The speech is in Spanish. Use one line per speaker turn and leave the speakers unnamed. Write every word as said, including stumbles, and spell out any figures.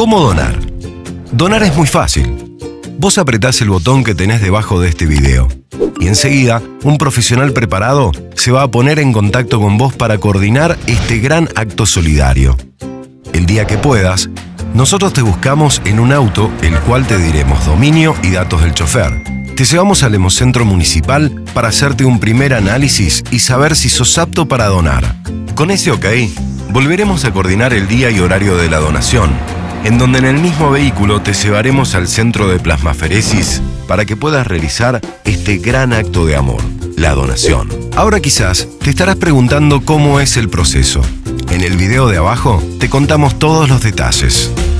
¿Cómo donar? Donar es muy fácil. Vos apretás el botón que tenés debajo de este video y enseguida un profesional preparado se va a poner en contacto con vos para coordinar este gran acto solidario. El día que puedas, nosotros te buscamos en un auto, el cual te diremos dominio y datos del chofer. Te llevamos al Hemocentro Municipal para hacerte un primer análisis y saber si sos apto para donar. Con ese ok, volveremos a coordinar el día y horario de la donación, en donde en el mismo vehículo te llevaremos al centro de plasmaferesis para que puedas realizar este gran acto de amor, la donación. Ahora quizás te estarás preguntando cómo es el proceso. En el video de abajo te contamos todos los detalles.